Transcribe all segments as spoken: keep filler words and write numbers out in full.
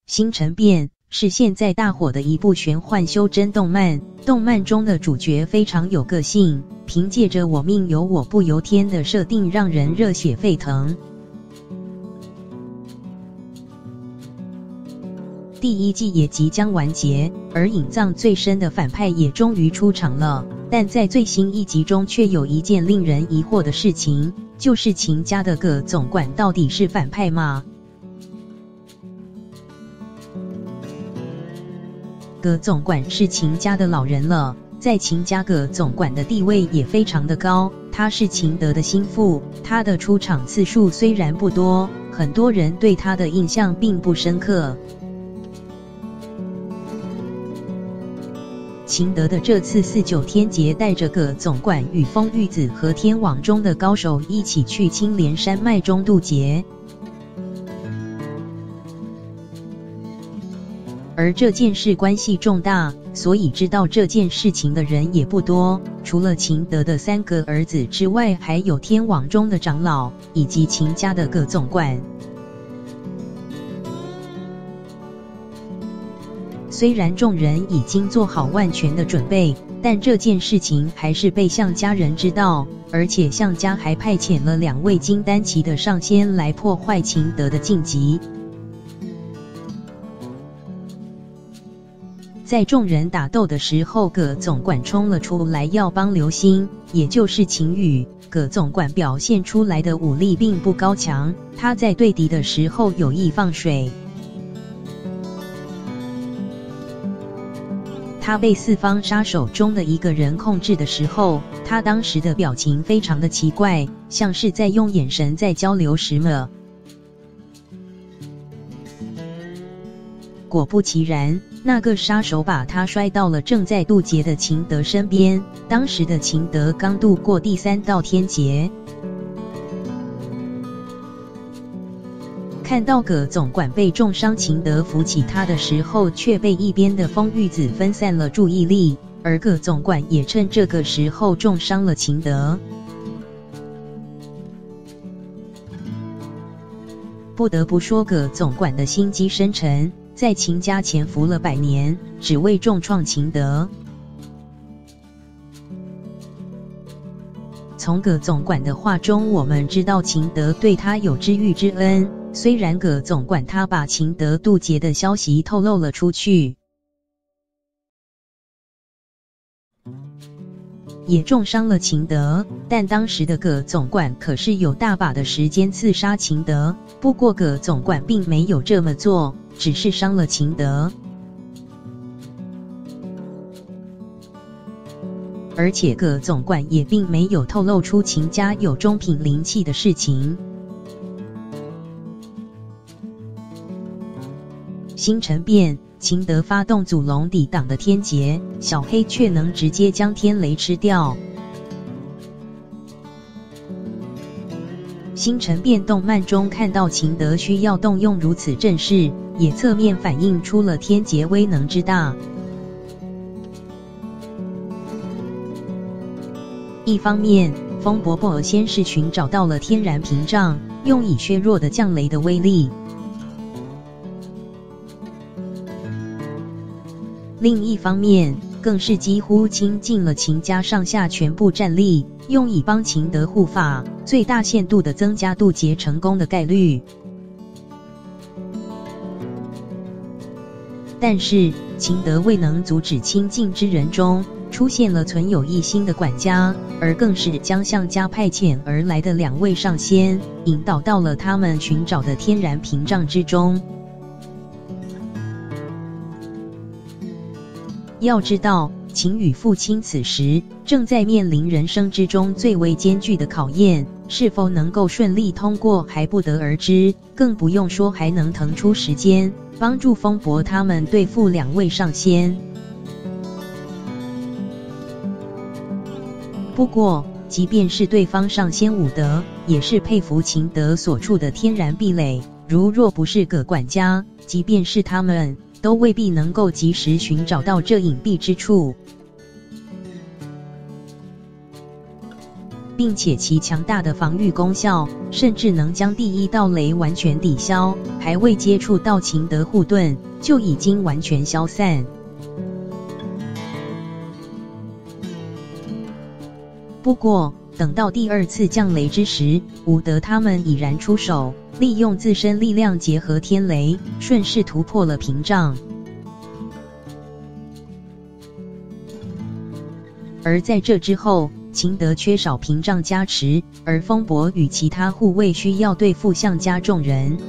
星辰变是现在大火的一部玄幻修真动漫，动漫中的主角非常有个性，凭借着我命由我不由天的设定让人热血沸腾。第一季也即将完结，而隐藏最深的反派也终于出场了，但在最新一集中却有一件令人疑惑的事情，就是秦家的葛总管到底是反派吗？葛总管是秦家的老人了，在秦家葛总管的地位也非常的高，他是秦德的心腹，他的出场次数虽然不多，很多人对他的印象并不深刻。秦德的这次四九天劫带着葛总管与风玉子和天网中的高手一起去青莲山脉中渡劫，而这件事关系重大，所以知道这件事情的人也不多，除了秦德的三个儿子之外，还有天网中的长老以及秦家的葛总管。虽然众人已经做好万全的准备，但这件事情还是被向家人知道，而且向家还派遣了两位金丹期的上仙来破坏秦德的晋级。在众人打斗的时候，葛总管冲了出来要帮刘星，也就是秦羽。葛总管表现出来的武力并不高强，他在对敌的时候有意放水。他被四方杀手中的一个人控制的时候，他当时的表情非常的奇怪，像是在用眼神在交流什么。果不其然，那个杀手把他摔到了正在渡劫的秦德身边，当时的秦德刚渡过第三道天劫。看到葛总管被重伤，秦德扶起他的时候，却被一边的风玉子分散了注意力，而葛总管也趁这个时候重伤了秦德。不得不说，葛总管的心机深沉，在秦家潜伏了百年，只为重创秦德。从葛总管的话中，我们知道秦德对他有知遇之恩。虽然葛总管他把秦德渡劫的消息透露了出去，也重伤了秦德，但当时的葛总管可是有大把的时间刺杀秦德，不过葛总管并没有这么做，只是伤了秦德。而且葛总管也并没有透露出秦家有中品灵气的事情。星辰变，秦德发动祖龙抵挡的天劫，小黑却能直接将天雷吃掉。星辰变动漫中看到秦德需要动用如此阵势，也侧面反映出了天劫威能之大。一方面，风伯伯先是寻找到了天然屏障，用以削弱的降雷的威力。另一方面，更是几乎倾尽了秦家上下全部战力，用以帮秦德护法，最大限度地增加渡劫成功的概率。但是，秦德未能阻止亲近之人中出现了存有异心的管家，而更是将向家派遣而来的两位上仙引导到了他们寻找的天然屏障之中。要知道，秦羽父亲此时正在面临人生之中最为艰巨的考验，是否能够顺利通过还不得而知，更不用说还能腾出时间帮助风伯他们对付两位上仙。不过，即便是对方上仙武德，也是佩服秦德所处的天然壁垒，如若不是葛管家，即便是他们都未必能够及时寻找到这隐蔽之处。 并且其强大的防御功效，甚至能将第一道雷完全抵消，还未接触到秦德护盾，就已经完全消散。不过，等到第二次降雷之时，伍德他们已然出手，利用自身力量结合天雷，顺势突破了屏障。而在这之后，秦德缺少屏障加持，而风伯与其他护卫需要对付项家众人。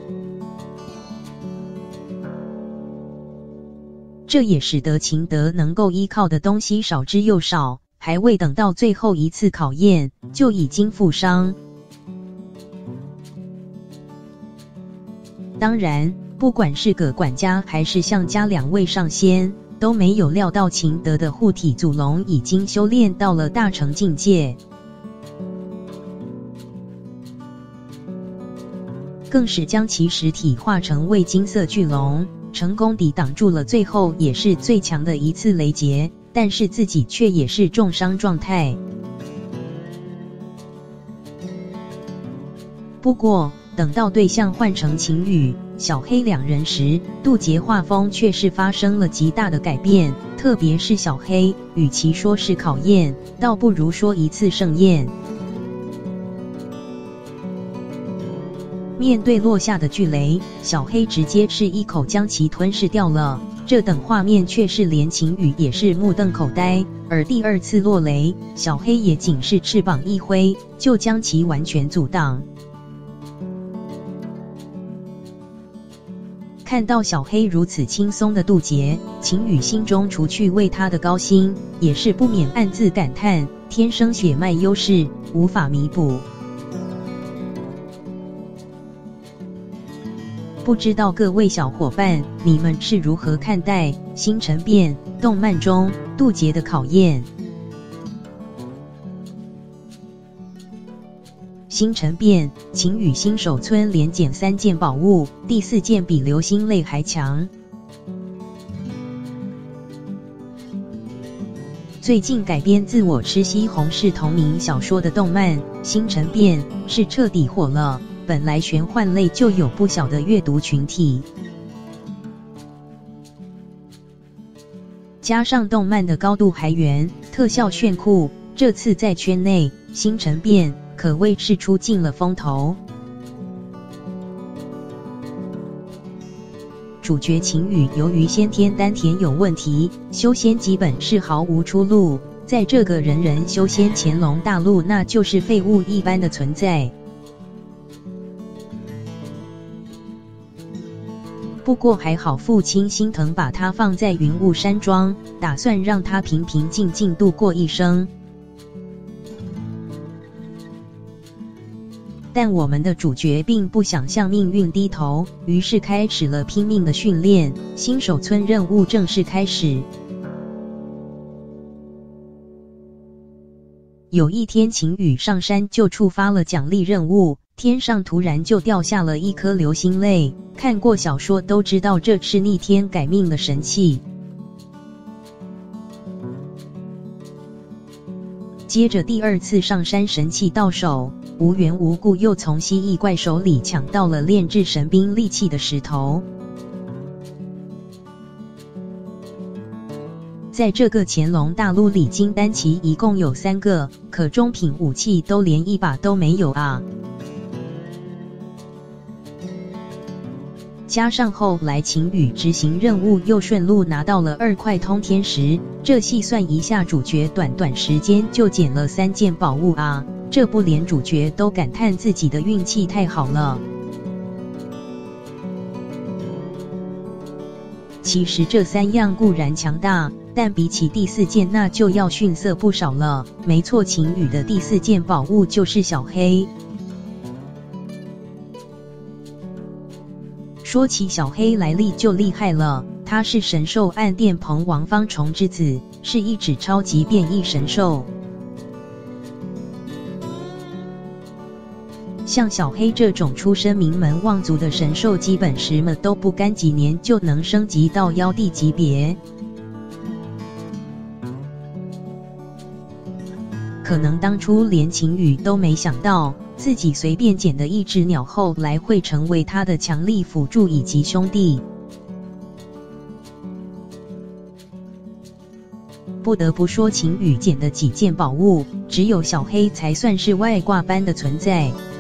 这也使得秦德能够依靠的东西少之又少，还未等到最后一次考验，就已经负伤。当然，不管是葛管家还是项家两位上仙，都没有料到秦德的护体祖龙已经修炼到了大成境界，更是将其实体化成为金色巨龙，成功抵挡住了最后也是最强的一次雷劫，但是自己却也是重伤状态。不过，等到对象换成秦羽、小黑两人时，渡劫画风却是发生了极大的改变，特别是小黑，与其说是考验，倒不如说一次盛宴。面对落下的巨雷，小黑直接是一口将其吞噬掉了，这等画面却是连秦羽也是目瞪口呆。而第二次落雷，小黑也仅是翅膀一挥，就将其完全阻挡。看到小黑如此轻松的渡劫，秦羽心中除去为他的高兴，也是不免暗自感叹，天生血脉优势，无法弥补。不知道各位小伙伴，你们是如何看待《星辰变》动漫中渡劫的考验？星辰变，秦羽新手村连捡三件宝物，第四件比流星泪还强。最近改编自我吃西红柿同名小说的动漫《星辰变》是彻底火了，本来玄幻类就有不小的阅读群体，加上动漫的高度还原，特效炫酷，这次在圈内《星辰变》可谓是出尽了风头。主角秦羽由于先天丹田有问题，修仙基本是毫无出路，在这个人人修仙乾隆大陆，那就是废物一般的存在。不过还好父亲心疼，把他放在云雾山庄，打算让他平平静静度过一生。但我们的主角并不想向命运低头，于是开始了拼命的训练。新手村任务正式开始。有一天，秦羽上山就触发了奖励任务，天上突然就掉下了一颗流星泪。看过小说都知道，这是逆天改命的神器。接着第二次上山，神器到手，无缘无故又从蜥蜴怪手里抢到了炼制神兵利器的石头。在这个乾隆大陆里，金丹旗一共有三个，可中品武器都连一把都没有啊！加上后来秦羽执行任务又顺路拿到了二块通天石，这细算一下，主角短短时间就捡了三件宝物啊！这不连主角都感叹自己的运气太好了。其实这三样固然强大，但比起第四件那就要逊色不少了。没错，秦羽的第四件宝物就是小黑。说起小黑来历就厉害了，他是神兽暗殿鹏王方虫之子，是一只超级变异神兽。像小黑这种出身名门望族的神兽，基本什么都不干几年就能升级到妖帝级别。 可能当初连晴雨都没想到，自己随便捡的一只鸟后来会成为他的强力辅助以及兄弟。不得不说，晴雨捡的几件宝物，只有小黑才算是外挂般的存在。